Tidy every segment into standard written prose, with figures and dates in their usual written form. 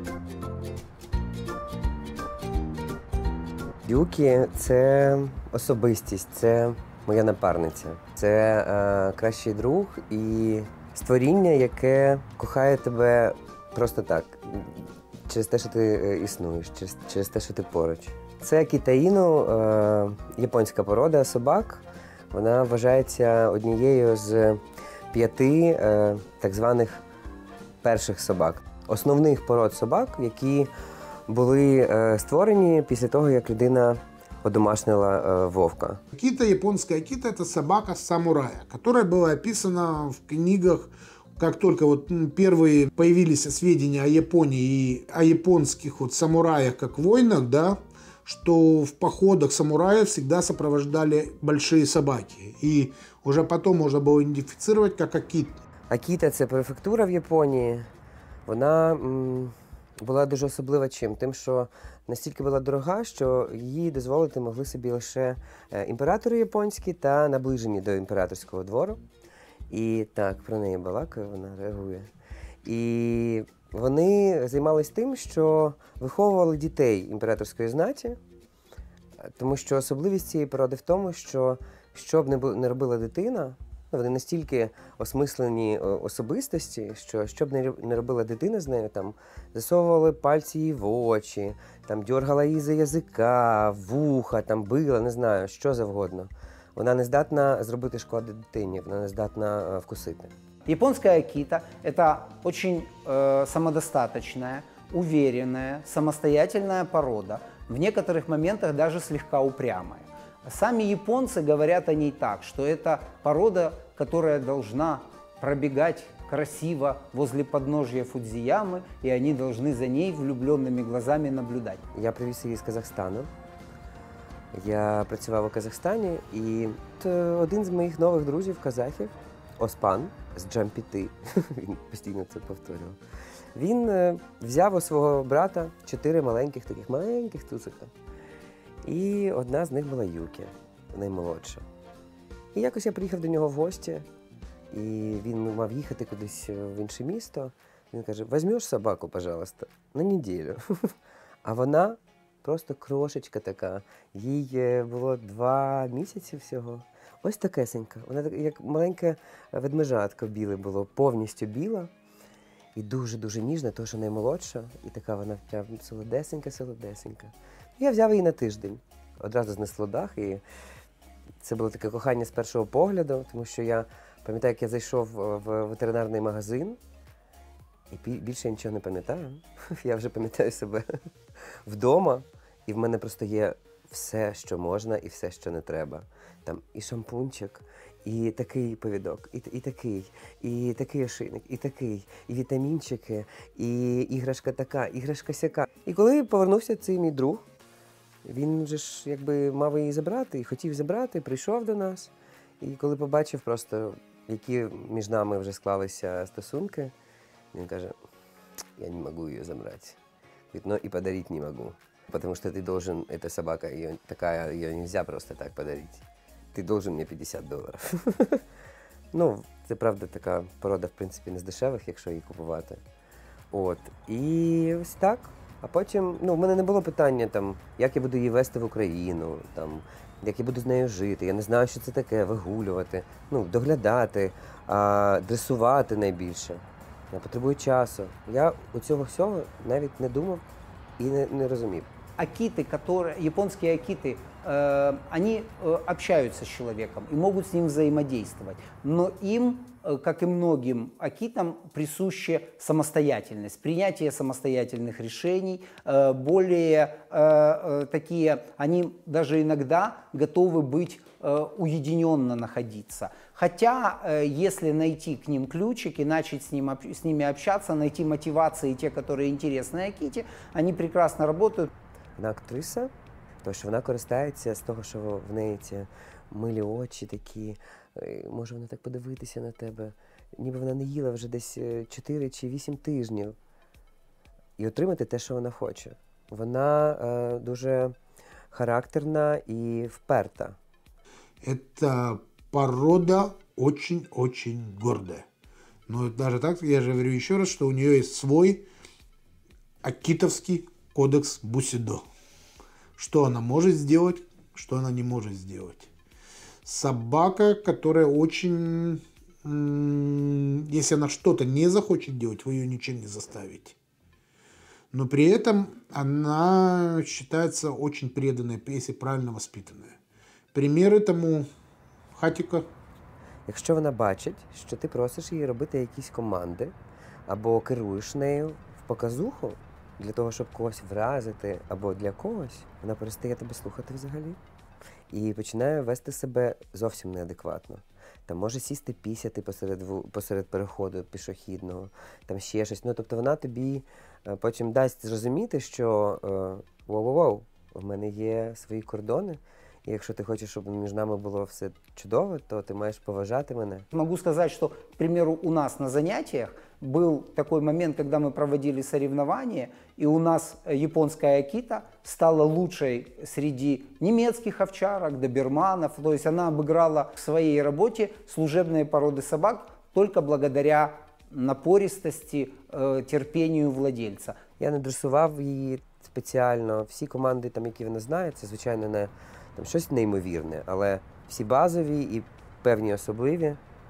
Юкі – це особистість, це моя напарниця, це кращий друг і створіння, яке кохає тебе просто так, через те, що ти існуєш, через те, що ти поруч. Це Акіта Іну, японська порода собак. Вона вважається однією з 5 так званих перших собак. Основних пород собак, які були створені після того, як людина одомашнила вовка. Акита, японская акита – это собака-самурая, которая была описана в книгах, как только вот первые появились сведения о Японии и о японских вот самураях как воинах, да, что в походах самураев всегда сопровождали большие собаки. И уже потом можно было идентифицировать как акит. Акіта – це префектура в Японії. Вона була дуже особлива чим? Тим, що настільки була дорога, що її дозволити могли собі лише імператори японські та наближені до імператорського двору. І так, про неї балакає, вона реагує. І вони займалися тим, що виховували дітей імператорської знаті, тому що особливість цієї породи в тому, що б не робила дитина, вони настільки осмислені особистості, що б не робила дитина з нею, там, засовували пальці їй в очі, там, дьоргала її за язика, вуха, там, била, не знаю, що завгодно. Вона не здатна зробити шкоди дитині, вона не здатна вкусити. Японская акита – это очень самодостаточная, уверенная, самостоятельная порода, в некоторых моментах даже слегка упрямая. Сами японцы говорят о ней так, что это порода, которая должна пробегать красиво возле подножия Фудзиямы, и они должны за ней влюбленными глазами наблюдать. Я привіз її з Казахстану. Я працював у Казахстані, і один з моїх нових друзів казахів, Оспан з Джампіти, він постійно це повторював, він взяв у свого брата 4 маленьких цуцика. І одна з них була Юкі, наймолодша. І якось я приїхав до нього в гості, і він мав їхати кудись в інше місто. Він каже: «Візьмеш собаку, пожалуйста, на неділю». А вона просто крошечка така, їй було 2 місяці всього. Ось такесенька, вона як маленьке ведмежатко біле було, повністю біла. І дуже-дуже ніжна, тому що наймолодша, і така вона прям солодесенька. Я взяв її на тиждень, одразу знесло дах, і це було таке кохання з першого погляду, тому що я пам'ятаю, як я зайшов в ветеринарний магазин, і більше я нічого не пам'ятаю. Я вже пам'ятаю себе вдома, і в мене просто є все, що можна, і все, що не треба. Там і шампунчик, і такий повідок, і такий ошейник, і такий, і вітамінчики, і іграшка така, іграшка сяка. І коли повернувся цей мій друг, він же ж якби мав її забрати, і хотів забрати, прийшов до нас. І коли побачив просто, які між нами вже склалися стосунки, він каже: «Я не можу її забрати. Но и подарить не могу, потому что ты должен, эта собака, ее нельзя просто так подарить. Ты должен мне $50». Ну, це правда така порода, в принципі, не з дешевих, якщо її купувати. От. І ось так. А потім, в мене не було питання, там, як я буду її вести в Україну, там, як я буду з нею жити. Я не знаю, що це таке, вигулювати, доглядати, дресувати найбільше. Я потребую часу. Я у цього всього навіть не думав і не розумів. Японские акиты, они общаются с человеком и могут с ним взаимодействовать. Но им, как и многим акитам, присуща самостоятельность, принятие самостоятельных решений. Более такие, они даже иногда готовы быть уединенно находиться. Хотя, если найти к ним ключик и начать с ними общаться, найти мотивации, те, которые интересны аките, они прекрасно работают. Вона актриса, тому що вона користається з того, що в неї ці милі очі такі, може вона так подивитися на тебе, ніби вона не їла вже десь 4 чи 8 тижнів, і отримати те, що вона хоче. Вона дуже характерна і вперта. Эта порода очень-очень гордая. Но даже так, я же говорю еще раз, что у нее есть свой Акитовский кодекс Бусидо. Что она может сделать, что она не может сделать. Собака, которая очень... Если она что-то не захочет делать, вы ее ничем не заставите. Но при этом она считается очень преданной, если правильно воспитанная. Примеры тому Хатіка. Якщо вона бачить, що ти просиш її робити якісь команди, або керуєш нею в показуху, для того, щоб когось вразити, або для когось, вона перестає тебе слухати взагалі. І починає вести себе зовсім неадекватно. Там може сісти пісяти посеред переходу пішохідного, там ще щось. Ну, тобто вона тобі потім дасть зрозуміти, що воу-воу-воу, в мене є свої кордони, і якщо ти хочеш, щоб між нами було все чудово, то ти маєш поважати мене. Могу сказать, что, к примеру, у нас на занятиях был такой момент, когда мы проводили соревнования, и у нас японская акита стала лучшей среди немецких овчарок, доберманов. То есть она обыграла в своей работе служебные породы собак только благодаря напористости, терпению владельца. Я не дресував її спеціально. Всі команди, там, які вона знає, це, звичайно, не там, щось неймовірне, але всі базові і певні особливі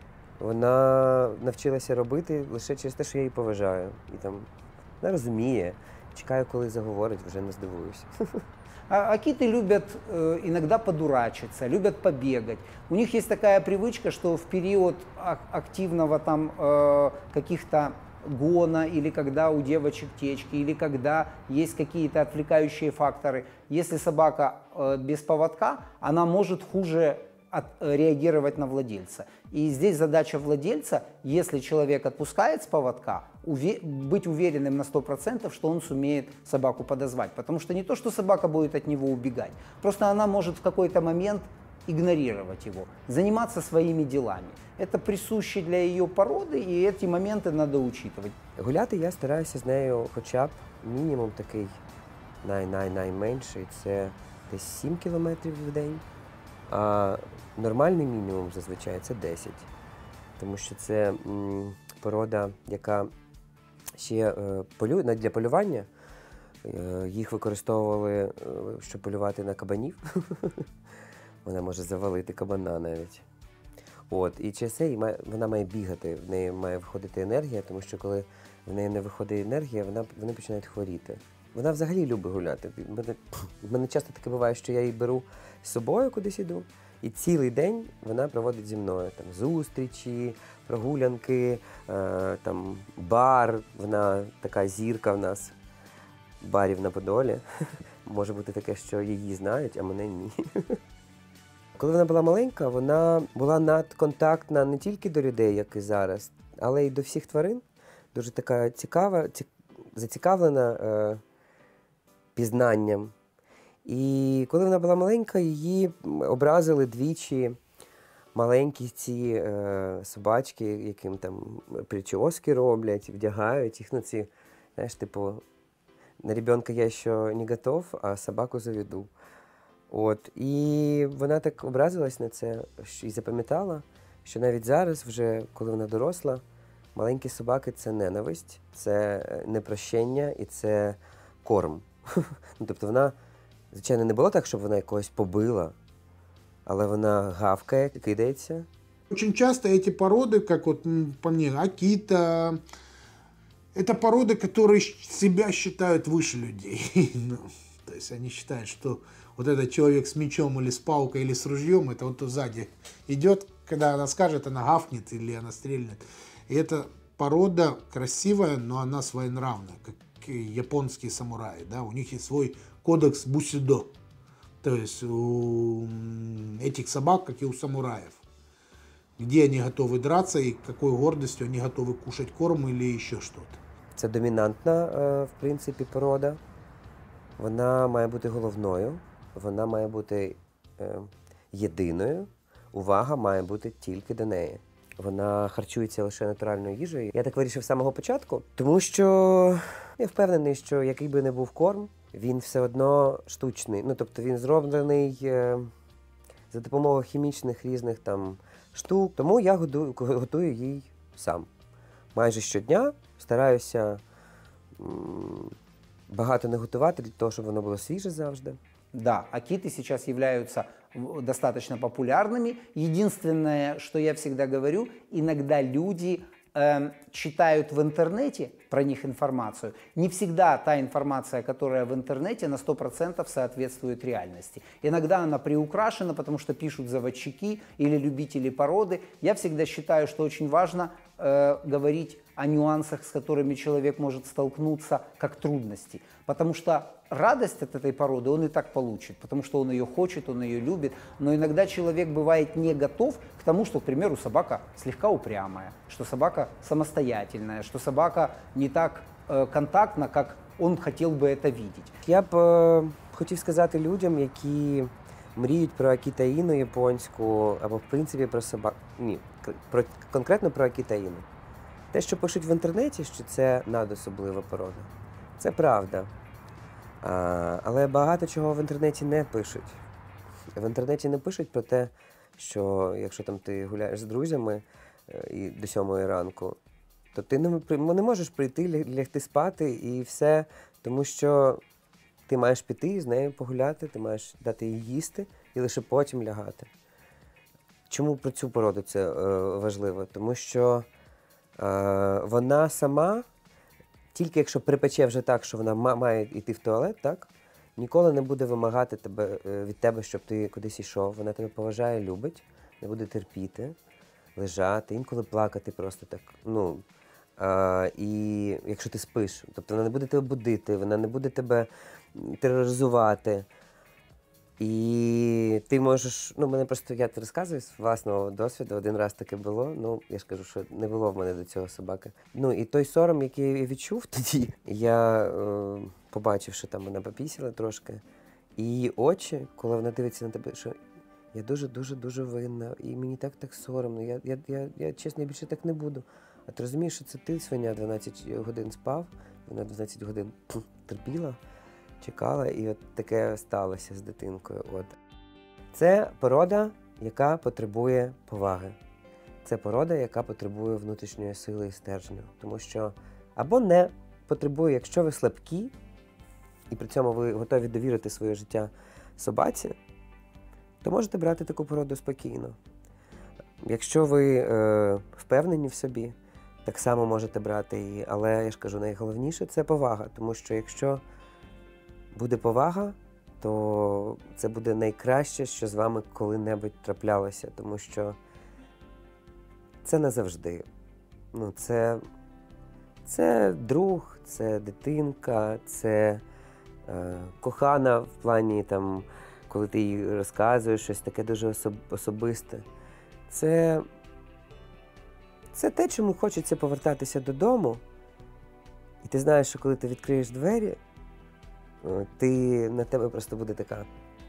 вона навчилася робити лише через те, що я її поважаю. І там вона розуміє. Чекаю, коли заговорить, вже не здивуюся. Акиты любят иногда подурачиться, любят побегать. У них есть такая привычка, что в период активного там каких-то гона, или когда у девочек течки, или когда есть какие-то отвлекающие факторы, если собака без поводка, она может хуже реагировать на владельца. И здесь задача владельца, если человек отпускает с поводка, быть уверенным на 100%, что он сумеет собаку подозвать. Потому что не то, что собака будет от него убегать, просто она может в какой-то момент игнорировать его, заниматься своими делами. Это присуще для ее породы, и эти моменты надо учитывать. Гуляти я стараюся з нею хоча б мінімум такий найменший, це десь 7 кілометрів в день. А нормальний мінімум зазвичай це 10. Тому що це порода, яка ще для полювання. Їх використовували, щоб полювати на кабанів. Вона може завалити кабана навіть. От, і через це вона має бігати, в неї має виходити енергія, тому що коли в неї не виходить енергія, вони починають хворіти. Вона взагалі любить гуляти. В мене часто таке буває, що я її беру з собою кудись іду, і цілий день вона проводить зі мною. Там зустрічі, прогулянки, там бар, вона така зірка в нас, барів на Подолі. Може бути таке, що її знають, а мене ні. Коли вона була маленька, вона була надконтактна не тільки до людей, як і зараз, але й до всіх тварин. Дуже така цікава, зацікавлена пізнанням. І коли вона була маленька, її образили двічі маленькі ці собачки, яким там прически роблять, вдягають їх. Ну, ці, знаєш, типу, на ребенка я ще не готов, а собаку заведу. От, і вона так образилась на це і запам'ятала, що навіть зараз, вже коли вона доросла, маленькі собаки – це ненависть, це непрощення і це корм. Ну, тобто вона, звичайно, не було так, щоб вона якогось побила, але вона гавкає, кидається. Очень часто эти породы, как вот по мне, акита, это породы, которые себя считают выше людей. То есть они считают, что вот этот человек с мечом или с палкой или с ружьем, это вот сзади идет, когда она скажет, она гавкнет или она стрельнет. И эта порода красивая, но она своенравная, как японские самураи. Да? У них есть свой кодекс Бусидо. То есть у этих собак, как и у самураев. Где они готовы драться и какой гордостью они готовы кушать корм или еще что-то. Це домінантна, в принципі, порода. Вона має бути головною, вона має бути єдиною, увага має бути тільки до неї. Вона харчується лише натуральною їжею. Я так вирішив з самого початку, тому що я впевнений, що який би не був корм, він все одно штучний. Ну, тобто він зроблений за допомогою хімічних різних там штук. Тому я готую їй сам. Майже щодня стараюся багато не готувати для того, щоб воно було свіже завжди. Да, акиты сейчас являются достаточно популярными. Единственное, что я всегда говорю, иногда люди читают в интернете про них информацию. Не всегда та информация, которая в интернете, на 100% соответствует реальности. Иногда она приукрашена, потому что пишут заводчики или любители породы. Я всегда считаю, что очень важно говорить о нюансах, с которыми человек может столкнуться, как трудности. Потому что радость от этой породы он и так получит, потому что он ее хочет, он ее любит. Но иногда человек бывает не готов к тому, что, к примеру, собака слегка упрямая, что собака самостоятельная, что собака не так контактна, как он хотел бы это видеть. Я б хотів сказати людям, які мріють про Акіта Іну японську, або в принципі про собаку. Ні, конкретно про Акіта Іну. Те, що пишуть в інтернеті, що це надособлива порода, це правда. Але багато чого в інтернеті не пишуть. В інтернеті не пишуть про те, що якщо там ти гуляєш з друзями і до 7 ранку, то ти не можеш прийти, лягти спати і все, тому що ти маєш піти з нею погуляти, ти маєш дати їй їсти і лише потім лягати. Чому про цю породу це важливо? Тому що вона сама, тільки якщо припече вже так, що вона має йти в туалет, так, ніколи не буде вимагати від тебе, щоб ти кудись йшов. Вона тебе поважає, любить, не буде терпіти, лежати, інколи плакати просто так. Ну, і якщо ти спиш, тобто вона не буде тебе будити, вона не буде тебе тероризувати. І ти можеш, мене просто, я розказую з власного досвіду, один раз таке було, я ж кажу, що не було в мене до цього собаки. І той сором, який я відчув тоді, я побачив, що там вона попісила трошки, і її очі, коли вона дивиться на тебе, що я дуже винна, і мені так соромно, я чесно, я більше так не буду. А ти розумієш, що це ти, свиня, 12 годин спав, вона 12 годин терпіла, чекала, і от таке сталося з дитинкою. Це порода, яка потребує поваги. Це порода, яка потребує внутрішньої сили і стержню. Тому що або не потребує, якщо ви слабкі, і при цьому ви готові довірити своє життя собаці, то можете брати таку породу спокійно. Якщо ви впевнені в собі, так само можете брати її. Але, я ж кажу, найголовніше – це повага. Тому що якщо буде повага, то це буде найкраще, що з вами коли-небудь траплялося. Тому що це назавжди. Це друг, це дитинка, це кохана в плані, там, коли ти їй розказуєш щось таке дуже особисте. Це те, чому хочеться повертатися додому. І ти знаєш, що коли ти відкриєш двері, на тебе просто буде така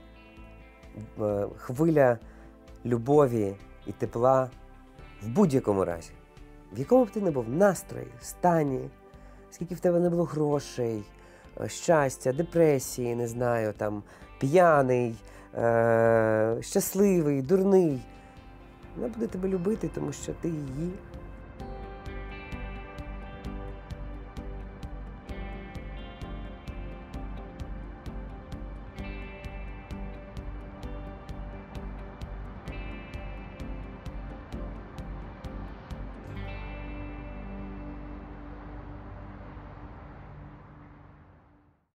хвиля любові і тепла в будь-якому разі. В якому б ти не був настрої, стані, скільки в тебе не було грошей, щастя, депресії, не знаю, там, п'яний, щасливий, дурний. Вона буде тебе любити, тому що ти її